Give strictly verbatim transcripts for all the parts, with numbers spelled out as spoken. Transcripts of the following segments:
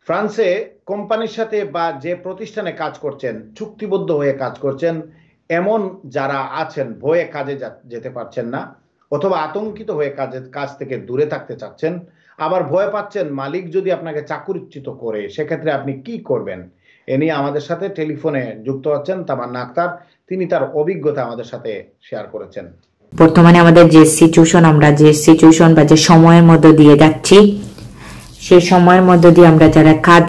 ফ্রান্সে কোম্পানির সাথে বা যে প্রতিষ্ঠানে কাজ করছেন, চুক্তিবদ্ধ হয়ে কাজ করছেন, এমন যারা আছেন ভয়ে কাজে যেতে পারছেন না অথবা আতঙ্কিত হয়ে কাজের কাজ থেকে দূরে থাকতে চাচ্ছেন, আবার ভয় পাচ্ছেন মালিক যদি আপনাকে চাকরিচ্যুত করে সেক্ষেত্রে আপনি কি করবেন, এ নিয়ে আমাদের সাথে টেলিফোনে যুক্ত হচ্ছেন তামান্না আক্তার। তিনি তার অভিজ্ঞতা আমাদের সাথে শেয়ার করেছেন। বর্তমানে আমাদের যে সিচুয়েশন, আমরা যে সিচুয়েশন বা যে সময়ের মধ্যে দিয়ে যাচ্ছি, সেই সময়ের মধ্যে দিয়ে আমরা যারা কাজ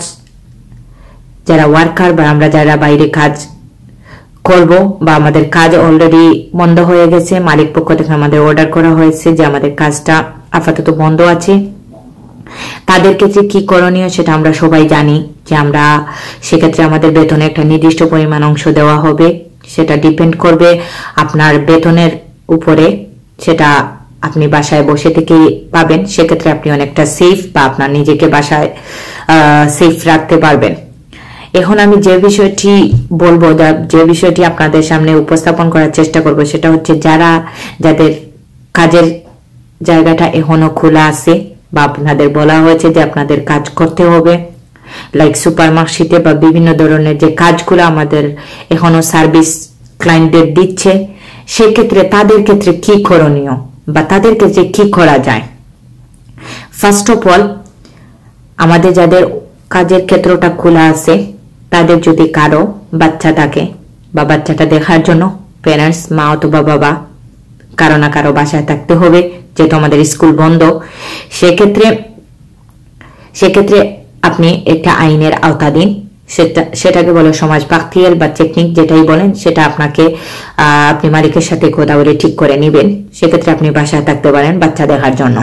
যারা ওয়ার্কার বা আমরা যারা বাইরে কাজ করব বা আমাদের কাজ অলরেডি বন্ধ হয়ে গেছে, মালিক পক্ষ থেকে আমাদের অর্ডার করা হয়েছে যে আমাদের কাজটা আপাতত বন্ধ আছে, তাদের ক্ষেত্রে কি করণীয় সেটা আমরা সবাই জানি যে আমরা সেক্ষেত্রে আমাদের বেতনে একটা নির্দিষ্ট পরিমাণ অংশ দেওয়া হবে। সেটা ডিপেন্ড করবে আপনার বেতনের উপরে, সেটা আপনি বাসায় বসে থেকেই পাবেন। সেক্ষেত্রে আপনি অনেকটা সেফ বা আপনার নিজেকে বাসায় সেফ রাখতে পারবেন। এখন আমি যে বিষয়টি বলবো, যে বিষয়টি আপনাদের সামনে উপস্থাপন করার চেষ্টা করব, সেটা হচ্ছে যারা যাদের কাজের জায়গাটা এখনো খোলা আছে বা আপনাদের বলা হয়েছে যে আপনাদের কাজ করতে হবে, লাইক সুপার মার্কেটে বা বিভিন্ন ধরনের যে কাজগুলো আমাদের এখনো সার্ভিস ক্লায়েন্টদের দিচ্ছে, সেক্ষেত্রে তাদের ক্ষেত্রে কি করণীয় বা তাদের ক্ষেত্রে কি করা যায়। ফার্স্ট অফ অল, আমাদের যাদের কাজের ক্ষেত্রটা খোলা আছে তাদের যদি কারো বাচ্চা থাকে বা বাচ্চাটা দেখার জন্য প্যারেন্টস, মা অথবা বাবা কারো না কারো বাসায় থাকতে হবে, যেহেতু আমাদের স্কুল বন্ধ। সেক্ষেত্রে সেক্ষেত্রে আপনি একটা আইনের আওতাধীন, সেটা সেটাকে বলে সমাজ পাখিয়াল বা টেকনিক, যেটাই বলেন সেটা আপনাকে আপনি মালিকের সাথে কথা বলে ঠিক করে নেবেন। সেক্ষেত্রে আপনি বাসায় থাকতে পারেন বাচ্চা দেখার জন্য।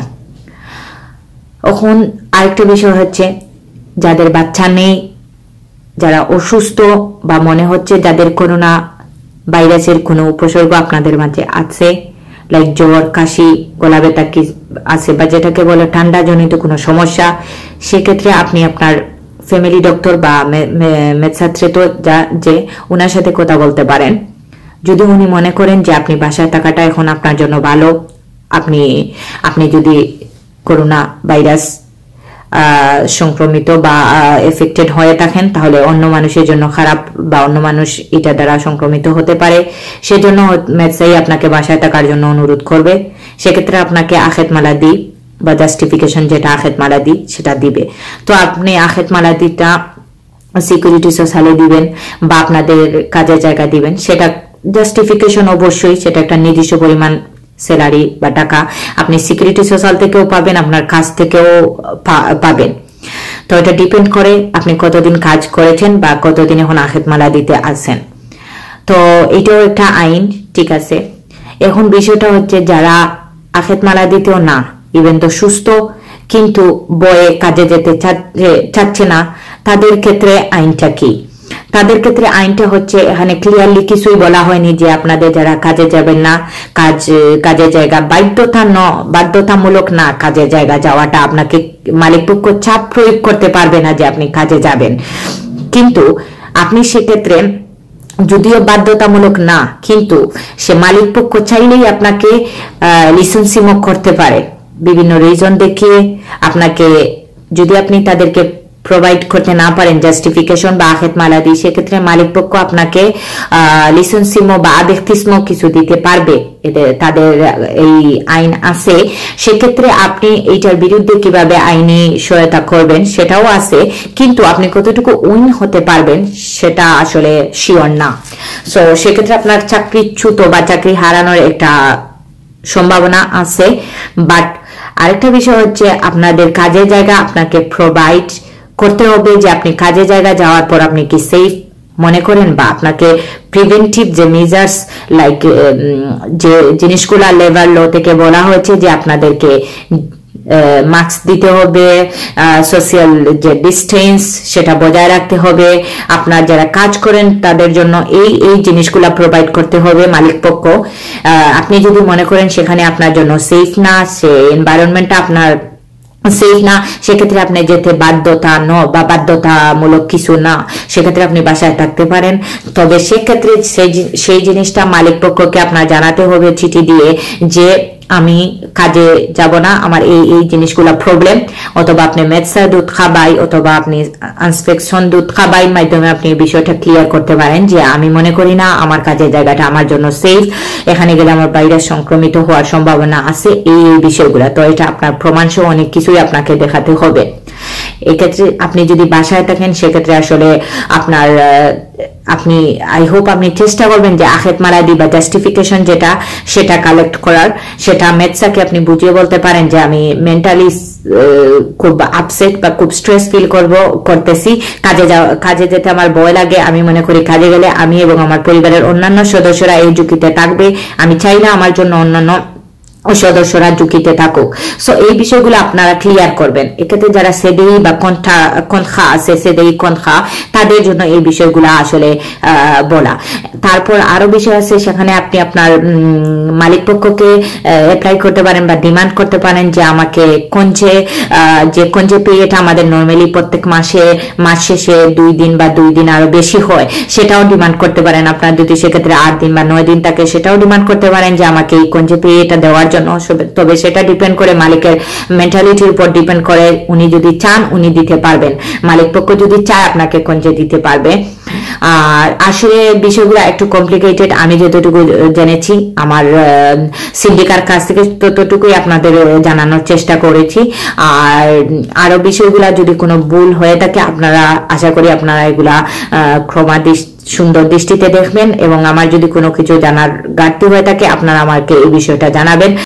এখন আরেকটা বিষয় হচ্ছে, যাদের বাচ্চা নেই, যারা অসুস্থ বা মনে হচ্ছে যাদের করোনা ভাইরাসের কোনো উপসর্গ আপনাদের মাঝে আছে, লাইক জ্বর, কাশি, গলা ব্যথা কি আছে বা যেটাকে বলে ঠান্ডা জনিত কোনো সমস্যা, সেক্ষেত্রে আপনি আপনার ফ্যামিলি ডক্টর বা মেদসাত্রে তো যা যে ওনার সাথে কথা বলতে পারেন। যদি উনি মনে করেন যে আপনি বাসায় থাকাটা এখন আপনার জন্য ভালো, আপনি আপনি যদি করোনা ভাইরাস সংক্রমিত বা এফেক্টেড হয়ে থাকেন, তাহলে অন্য মানুষের জন্য খারাপ বা অন্য মানুষ এটা দ্বারা সংক্রমিত হতে পারে, সেজন্য মেদসাই আপনাকে বাসায় থাকার জন্য অনুরোধ করবে। সেক্ষেত্রে আপনাকে আখেত মালাদি বা জাস্টিফিকেশন, যেটা আখেত মালাদি সেটা দিবে। তো আপনি আখেত মালাদিটা সিকিউরিটি সোশ্যালে দিবেন বা আপনাদের কাজের জায়গা দিবেন। সেটা জাস্টিফিকেশন অবশ্যই সেটা একটা নির্দিষ্ট পরিমাণ স্যালারি বা টাকা আপনি সিকিউরিটি সোশ্যাল থেকেও পাবেন, আপনার কাজ থেকেও পাবেন। তো এটা ডিপেন্ড করে আপনি কতদিন কাজ করেছেন বা কতদিন এখন আখেত মালা দিতে আসেন। তো এটাও একটা আইন, ঠিক আছে। এখন বিষয়টা হচ্ছে যারা আখেত মালা দিতেও না, ইভেন তো সুস্থ কিন্তু বয়ে কাজে যেতে চাচ্ছে না, তাদের ক্ষেত্রে আইনটা কি? তাদের ক্ষেত্রে আইনটা হচ্ছে, এখানে ক্লিয়ারলি কিছুই বলা হয়নি যে আপনাদের যারা কাজে যাবেন না, কাজ কাজের জায়গা বাধ্যতা ন বাধ্যতামূলক না, কাজের জায়গা যাওয়াটা আপনাকে মালিক পক্ষ চাপ প্রয়োগ করতে পারবে না যে আপনি কাজে যাবেন। কিন্তু আপনি সেক্ষেত্রে যদিও বাধ্যতামূলক না, কিন্তু সে মালিক পক্ষ চাইলেই আপনাকে লিসেন্সিমো করতে পারে বিভিন্ন রিজন দেখিয়ে। আপনাকে যদি আপনি তাদেরকে প্রোভাইড করতে না পারেন জাস্টিফিকেশন বা আখেত মালাদি, সেক্ষেত্রে মালিক পক্ষ আপনাকে লিসেন্সিমো বা আদেখতিসমো কিছু দিতে পারবে, তাদের এই আইন আছে। সেক্ষেত্রে আপনি এইটার বিরুদ্ধে কিভাবে আইনি সহায়তা করবেন সেটাও আছে, কিন্তু আপনি কতটুকু উইন হতে পারবেন সেটা আসলে শিওর না। সো সেক্ষেত্রে আপনার চাকরিচ্যুত বা চাকরি হারানোর একটা সম্ভাবনা আছে। বাট আরেকটা বিষয় হচ্ছে, আপনাদের কাজের জায়গা আপনাকে প্রোভাইড করতে হবে যে আপনি কাজে জায়গা যাওয়ার পর আপনি কি সেফ মনে করেন, বা আপনাকে প্রিভেন্টিভ যে মেজার্স লাইক যে জিনিসগুলা লেবার ল থেকে বলা হয়েছে যে আপনাদেরকে মাস্ক দিতে হবে, সোশ্যাল যে ডিস্টেন্স সেটা বজায় রাখতে হবে, আপনার যারা কাজ করেন তাদের জন্য এই এই জিনিসগুলা প্রোভাইড করতে হবে মালিক পক্ষ। আপনি যদি মনে করেন সেখানে আপনার জন্য সেফ না, সে এনভায়রনমেন্টটা আপনার সেফ না, সেক্ষেত্রে আপনি যেতে বাধ্যতা ন বা বাধ্যতামূলক কিছু না, সেক্ষেত্রে আপনি বাসায় থাকতে পারেন। তবে সেক্ষেত্রে সেই সেই জিনিসটা মালিক পক্ষকে আপনার জানাতে হবে চিঠি দিয়ে যে আমি কাজে যাব না, আমার এই এই জিনিসগুলো প্রবলেম, অথবা আপনি মেডসা দুধ খাবাই অথবা আপনি ইন্সপেকশন দুধ খাবাই মাধ্যমে আপনি এই বিষয়টা ক্লিয়ার করতে পারেন যে আমি মনে করি না আমার কাজের জায়গাটা আমার জন্য সেফ, এখানে গেলে আমার ভাইরাস সংক্রমিত হওয়ার সম্ভাবনা আছে, এই এই বিষয়গুলো। তো এটা আপনার প্রমাণ সহ অনেক কিছুই আপনাকে দেখাতে হবে। এক্ষেত্রে আপনি যদি বাসায় থাকেন সেক্ষেত্রে আসলে আপনার আপনি আই হোপ আপনি চেষ্টা করবেন যে আখেত মারাদি বা জাস্টিফিকেশন যেটা সেটা কালেক্ট করার, সেটা মেডসাকে আপনি বুঝিয়ে বলতে পারেন যে আমি মেন্টালি খুব আপসেট বা খুব স্ট্রেস ফিল করব করতেছি, কাজে যাওয়া কাজে যেতে আমার ভয় লাগে, আমি মনে করি কাজে গেলে আমি এবং আমার পরিবারের অন্যান্য সদস্যরা এই ঝুঁকিতে থাকবে, আমি চাই না আমার জন্য অন্যান্য সদস্যরা ঝুঁকিতে থাকুক। সো এই বিষয়গুলো আপনারা ক্লিয়ার করবেন। এক্ষেত্রে যারা সেদেই বা কন্ঠা কন্ঠা আছে সেদেই কন্ঠা তাদের জন্য এই বিষয়গুলো আসলে বলা। তারপর আরো বিষয় আছে, সেখানে আপনি আপনার মালিক পক্ষকে অ্যাপ্লাই করতে পারেন বা ডিমান্ড করতে পারেন যে আমাকে কঞ্জে যে কঞ্জে পিরিয়ড আমাদের নর্মালি প্রত্যেক মাসে মাস শেষে দুই দিন বা দুই দিন আরো বেশি হয়, সেটাও ডিমান্ড করতে পারেন। আপনার যদি সেক্ষেত্রে আট দিন বা নয় দিন থাকে সেটাও ডিমান্ড করতে পারেন যে আমাকে এই কঞ্জে পিরিয়ডটা দেওয়ার জন্য। তবে সেটা ডিপেন্ড করে মালিকের মেন্টালিটির উপর ডিপেন্ড করে, উনি যদি চান উনি দিতে পারবেন, মালিক পক্ষ যদি চায় আপনাকে কঞ্জে দিতে পারবে। আর আসলে বিষয়গুলো একটু কমপ্লিকেটেড, আমি যতটুকু জেনেছি আমার সিন্ডিকার কাছ থেকে ততটুকুই আপনাদের জানানোর চেষ্টা করেছি। আর আরো বিষয়গুলো যদি কোনো ভুল হয়ে থাকে আপনারা আশা করি আপনারা এগুলা ক্ষমা সুন্দর দৃষ্টিতে দেখবেন, এবং আমার যদি কোনো কিছু জানার ঘাটতি হয়ে থাকে আপনারা আমাকে এই বিষয়টা জানাবেন।